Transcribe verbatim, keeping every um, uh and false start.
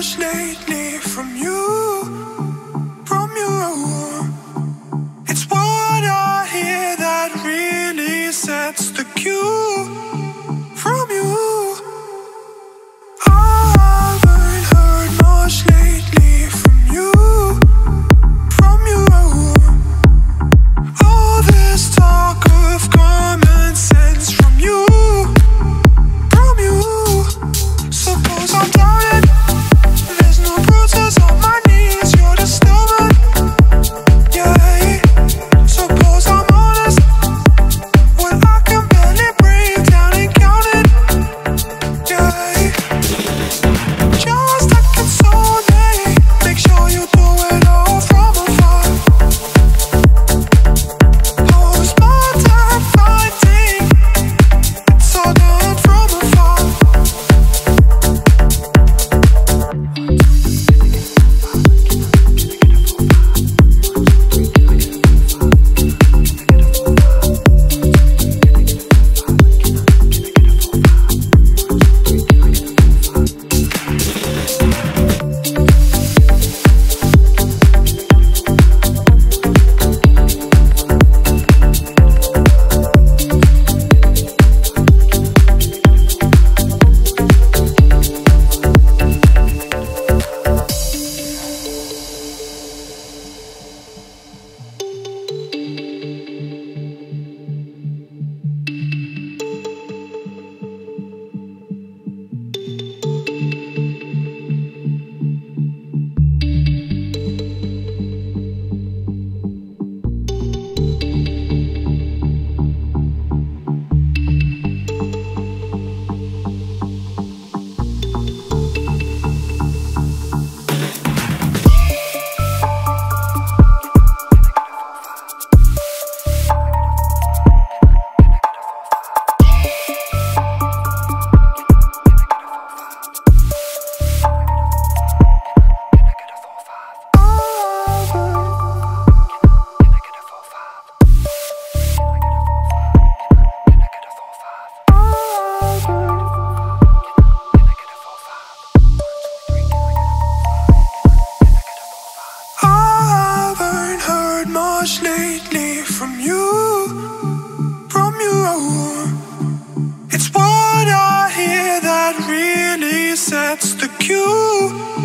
much lately from you, from you. It's what I hear that really sets the cue from you. I haven't heard much lately from you, from you. All this talk of common sense from you, from you. Suppose I'm doubted, there's no bruises on my knees, you're just stubborn, yeah. Suppose I'm honest, well I can barely break down and count it, yeah. Just like it's only, make sure you do it all from afar. Postmodern fighting, it's all done from afar. Much lately from you, from you. It's what I hear that really sets the cue